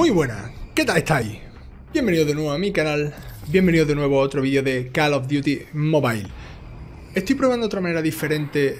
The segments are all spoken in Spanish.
Muy buenas, ¿qué tal estáis? Bienvenidos de nuevo a mi canal, bienvenidos de nuevo a otro vídeo de Call of Duty Mobile. Estoy probando otra manera diferente,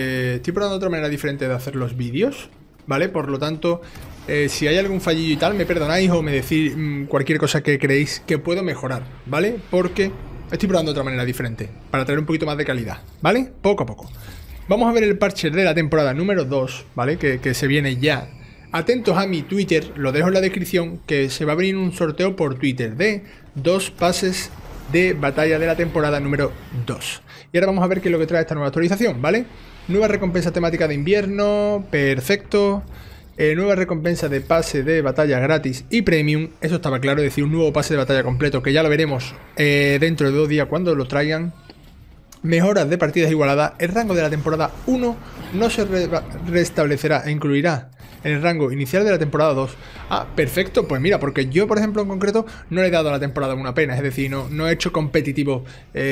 de hacer los vídeos, ¿vale? Por lo tanto, si hay algún fallillo y tal, me perdonáis o me decís cualquier cosa que creéis que puedo mejorar, ¿vale? Porque estoy probando otra manera diferente, para traer un poquito más de calidad, ¿vale? Poco a poco. Vamos a ver el parche de la temporada número 2, ¿vale? Que se viene ya. Atentos a mi Twitter, lo dejo en la descripción, que se va a abrir un sorteo por Twitter de 2 pases de batalla de la temporada número 2. Y ahora vamos a ver qué es lo que trae esta nueva actualización, ¿vale? Nueva recompensa temática de invierno, perfecto. Nueva recompensa de pase de batalla gratis y premium, eso estaba claro, es decir, un nuevo pase de batalla completo, que ya lo veremos dentro de 2 días cuando lo traigan. Mejoras de partidas igualadas, el rango de la temporada 1 no se restablecerá e incluirá en el rango inicial de la temporada 2. Ah, perfecto, pues mira, porque yo por ejemplo en concreto no le he dado a la temporada 1 apenas, es decir, no he hecho competitivo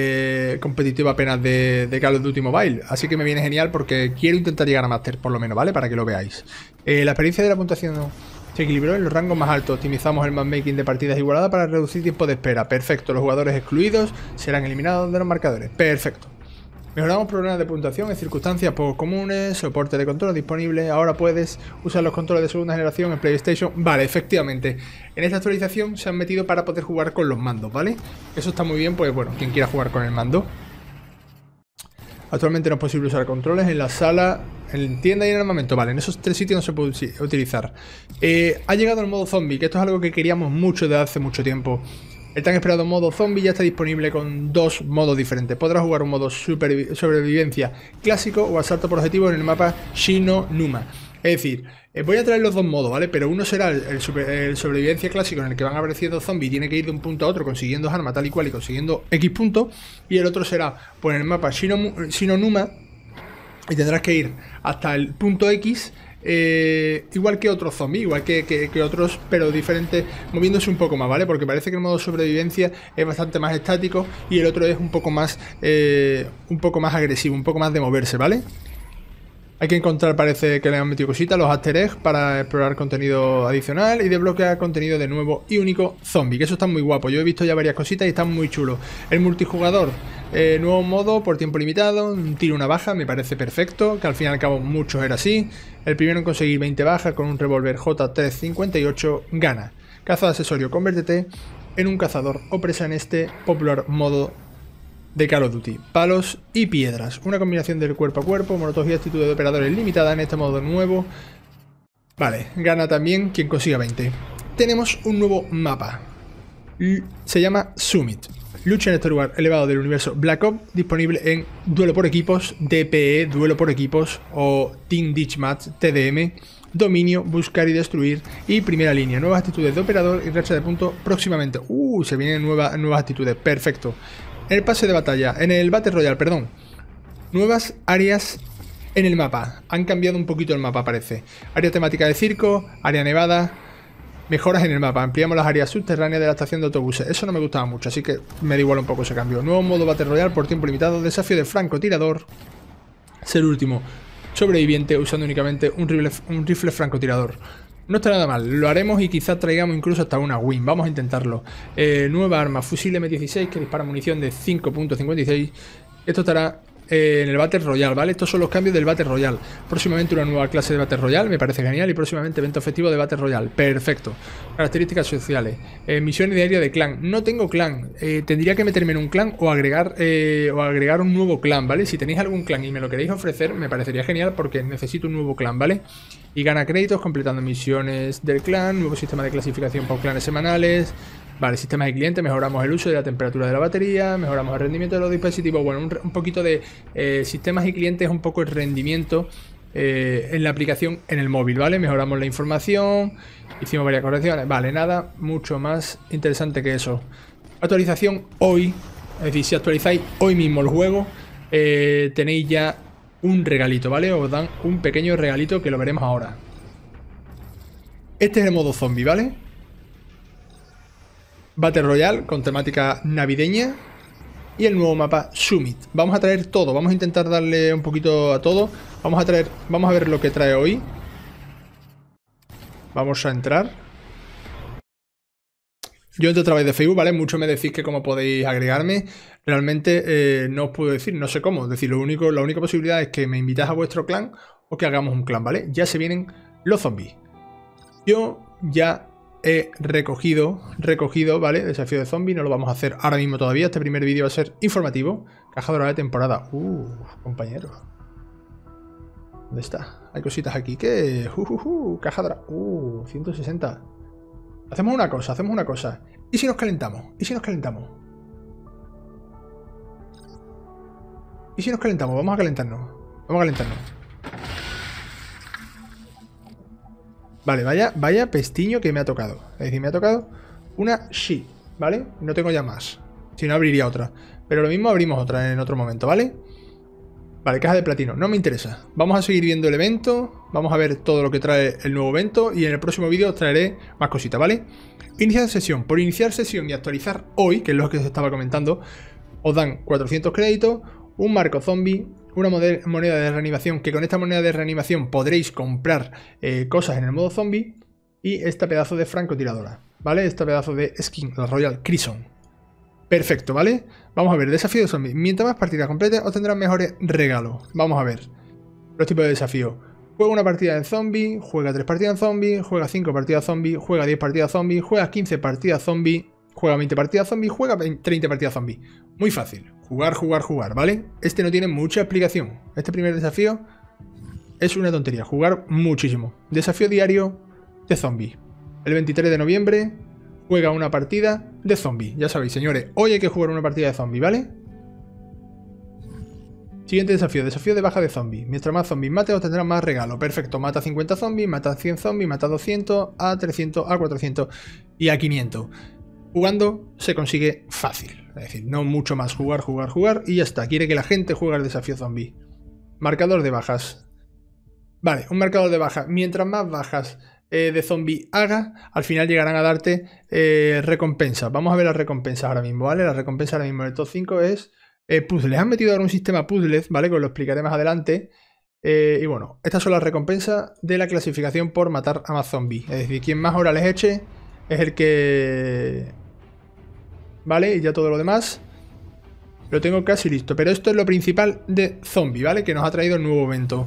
apenas de Call of Duty Mobile, así que me viene genial porque quiero intentar llegar a Master por lo menos, ¿vale? Para que lo veáse. La experiencia de la puntuación se equilibró en los rangos más altos, optimizamos el matchmaking de partidas igualadas para reducir tiempo de espera, perfecto, los jugadores excluidos serán eliminados de los marcadores, perfecto. Mejoramos problemas de puntuación en circunstancias poco comunes, soporte de control disponible, ahora puedes usar los controles de segunda generación en PlayStation. Vale, efectivamente, en esta actualización se han metido para poder jugar con los mandos, ¿vale? Eso está muy bien, pues bueno, quien quiera jugar con el mando. Actualmente no es posible usar controles en la sala, en tienda y en armamento, vale, en esos 3 sitios no se puede utilizar. Ha llegado el modo zombie, que esto es algo que queríamos mucho desde hace mucho tiempo. El tan esperado modo zombie ya está disponible con 2 modos diferentes. Podrás jugar un modo sobrevivencia clásico o asalto por objetivo en el mapa Shi-No-Numa. Es decir, voy a traer los 2 modos, ¿vale? Pero uno será el sobrevivencia clásico, en el que van apareciendo zombies y tiene que ir de un punto a otro consiguiendo armas tal y cual y consiguiendo X puntos. Y el otro será pues en el mapa Shi-No-Numa y tendrás que ir hasta el punto X. Igual que otros zombies, igual que otros, pero diferentes, moviéndose un poco más, ¿vale? Porque parece que el modo sobrevivencia es bastante más estático y el otro es un poco más agresivo, un poco más de moverse, ¿vale? Hay que encontrar, parece que le han metido cositas, los easter eggs para explorar contenido adicional y desbloquear contenido de nuevo y único zombie, que eso está muy guapo. Yo he visto ya varias cositas y están muy chulos. El multijugador, nuevo modo por tiempo limitado, un tiro, una baja, me parece perfecto, que al fin y al cabo muchos era así. El primero en conseguir 20 bajas con un revólver J358 gana. Caza de accesorio, convértete en un cazador o presa en este popular modo de Call of Duty, palos y piedras, una combinación del cuerpo a cuerpo, molotov y actitud de operadores limitada en este modo nuevo. Vale, gana también quien consiga 20. Tenemos un nuevo mapa, se llama Summit, lucha en este lugar elevado del universo Black Ops, disponible en duelo por equipos, DPE, duelo por equipos o Team Deathmatch, TDM, dominio, buscar y destruir y primera línea, nuevas actitudes de operador y racha de puntos próximamente. Se vienen nuevas actitudes, perfecto. En el pase de batalla, en el Battle Royale, perdón. Nuevas áreas en el mapa. Han cambiado un poquito el mapa, parece. Área temática de circo, área nevada. Mejoras en el mapa. Ampliamos las áreas subterráneas de la estación de autobuses. Eso no me gustaba mucho, así que me da igual un poco ese cambio. Nuevo modo Battle Royale por tiempo limitado. Desafío de francotirador. Ser último sobreviviente usando únicamente un rifle francotirador. No está nada mal, lo haremos y quizás traigamos incluso hasta una win, vamos a intentarlo. Nueva arma, fusil M16 que dispara munición de 5.56. Esto estará en el Battle Royale, ¿vale? Estos son los cambios del Battle Royale. Próximamente una nueva clase de Battle Royale, me parece genial. Y próximamente evento festivo de Battle Royale, perfecto. Características sociales, misiones diarias de clan. No tengo clan, tendría que meterme en un clan o agregar un nuevo clan, ¿vale? Si tenéis algún clan y me lo queréis ofrecer, me parecería genial porque necesito un nuevo clan, ¿vale? Y gana créditos completando misiones del clan, nuevo sistema de clasificación por clanes semanales. Vale, sistemas de cliente, mejoramos el uso de la temperatura de la batería, mejoramos el rendimiento de los dispositivos. Bueno, un poquito de sistemas y clientes, un poco el rendimiento en la aplicación en el móvil, ¿vale? Mejoramos la información, hicimos varias correcciones. Vale, nada mucho más interesante que eso. Actualización hoy, es decir, si actualizáis hoy mismo el juego, tenéis ya un regalito, ¿vale? Os dan un pequeño regalito que lo veremos ahora. Este es el modo zombie, ¿vale? Battle Royale con temática navideña y el nuevo mapa Summit. Vamos a traer todo, vamos a intentar darle un poquito a todo. Vamos a ver lo que trae hoy. Vamos a entrar. Yo entro a través de Facebook, ¿vale? Muchos me decís que cómo podéis agregarme. Realmente no os puedo decir, no sé cómo. Es decir, la única posibilidad es que me invitáis a vuestro clan o que hagamos un clan, ¿vale? Ya se vienen los zombies. Yo ya he recogido, ¿vale? Desafío de zombie, no lo vamos a hacer ahora mismo todavía. Este primer vídeo va a ser informativo. Caja dorada de temporada. Compañero. ¿Dónde está? Hay cositas aquí que... caja dorada. 160. Hacemos una cosa. ¿Y si nos calentamos? ¿Y si nos calentamos? Vamos a calentarnos. Vale, vaya pestiño que me ha tocado. Es decir, me ha tocado una She, ¿vale? No tengo ya más. Si no, abriría otra. Pero lo mismo abrimos otra en otro momento, ¿vale? Vale, caja de platino. No me interesa. Vamos a seguir viendo el evento. Vamos a ver todo lo que trae el nuevo evento. Y en el próximo vídeo os traeré más cositas, ¿vale? Iniciar sesión. Por iniciar sesión y actualizar hoy, que es lo que os estaba comentando, os dan 400 créditos, un marco zombie, una moneda de reanimación, que con esta moneda de reanimación podréis comprar cosas en el modo zombie, y esta pedazo de francotiradora, ¿vale? Esta pedazo de skin, la Royal Crimson. Perfecto, ¿vale? Vamos a ver, desafío de zombies. Mientras más partidas completes, os tendrán mejores regalos. Vamos a ver los tipos de desafío. Juega una partida en zombie, juega 3 partidas en zombie, juega 5 partidas zombie, juega 10 partidas zombie, juega 15 partidas zombie, juega 20 partidas zombie, juega 30 partidas zombie. Muy fácil. Jugar, ¿vale? Este no tiene mucha explicación. Este primer desafío es una tontería. Jugar muchísimo. Desafío diario de zombie. El 23 de noviembre juega una partida de zombie. Ya sabéis, señores, hoy hay que jugar una partida de zombie, ¿vale? Siguiente desafío. Desafío de baja de zombie. Mientras más zombies mate, obtendrás más regalo. Perfecto. Mata 50 zombies, mata 100 zombies, mata 200, a 300, a 400 y a 500. Jugando se consigue fácil. Es decir, no mucho más. Jugar y ya está. Quiere que la gente juegue el desafío zombie. Marcador de bajas. Vale, un marcador de bajas. Mientras más bajas de zombie haga, al final llegarán a darte recompensas. Vamos a ver las recompensas ahora mismo, ¿vale? La recompensa ahora mismo del top 5 es puzzles. Han metido ahora un sistema puzzles, ¿vale? Que os lo explicaré más adelante. Y bueno, estas son las recompensas de la clasificación por matar a más zombies. Es decir, quien más horas les eche es el que... ¿Vale? Y ya todo lo demás lo tengo casi listo. Pero esto es lo principal de zombie, ¿vale? Que nos ha traído el nuevo evento.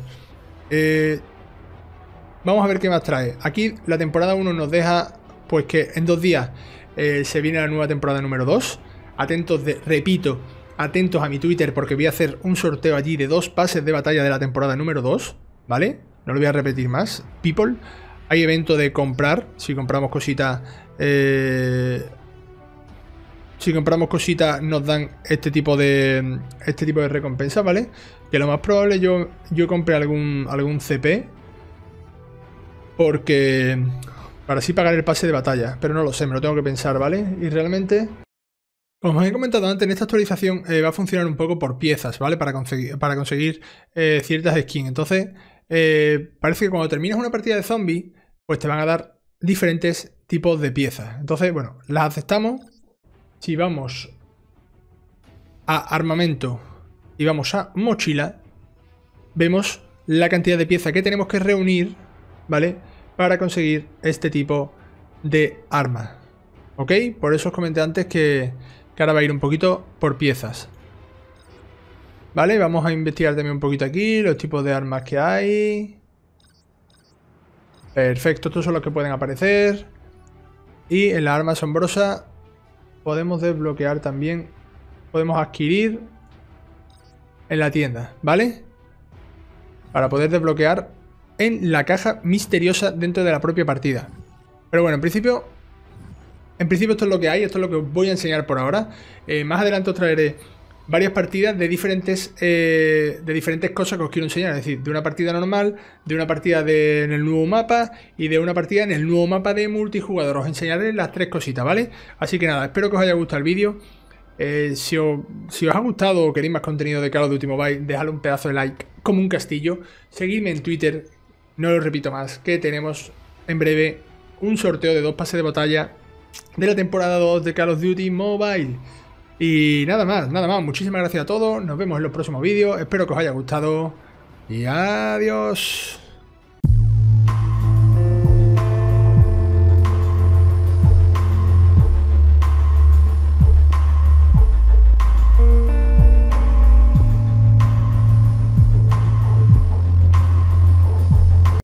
Vamos a ver qué más trae. Aquí la temporada 1 nos deja pues que en 2 días se viene la nueva temporada número 2. Atentos, repito, atentos a mi Twitter porque voy a hacer un sorteo allí de 2 pases de batalla de la temporada número 2, ¿vale? No lo voy a repetir más. People, hay evento de comprar. Si compramos cositas... si compramos cositas nos dan este tipo de recompensa, ¿vale? Que lo más probable yo compre algún CP. Porque... para así pagar el pase de batalla. Pero no lo sé, me lo tengo que pensar, ¿vale? Y realmente... como os he comentado antes, en esta actualización va a funcionar un poco por piezas, ¿vale? Para conseguir ciertas skins. Entonces, parece que cuando terminas una partida de zombie, pues te van a dar diferentes tipos de piezas. Entonces, bueno, las aceptamos. Si vamos a armamento y vamos a mochila, vemos la cantidad de piezas que tenemos que reunir, ¿vale? Para conseguir este tipo de arma. ¿Ok? Por eso os comenté antes que ahora va a ir un poquito por piezas. ¿Vale? Vamos a investigar también un poquito aquí los tipos de armas que hay. Perfecto, estos son los que pueden aparecer. Y en la arma asombrosa podemos desbloquear también. Podemos adquirir en la tienda, ¿vale? Para poder desbloquear en la caja misteriosa dentro de la propia partida. Pero bueno, en principio esto es lo que hay, esto es lo que os voy a enseñar por ahora. Más adelante os traeré varias partidas de diferentes cosas que os quiero enseñar. Es decir, de una partida normal, de una partida en el nuevo mapa y de una partida en el nuevo mapa de multijugador. Os enseñaré las 3 cositas, ¿vale? Así que nada, espero que os haya gustado el vídeo. Si os ha gustado o queréis más contenido de Call of Duty Mobile, dejadle un pedazo de like como un castillo. Seguidme en Twitter, no lo repito más, que tenemos en breve un sorteo de 2 pases de batalla de la temporada 2 de Call of Duty Mobile. Y nada más, muchísimas gracias a todos, nos vemos en los próximos vídeos, espero que os haya gustado y adiós.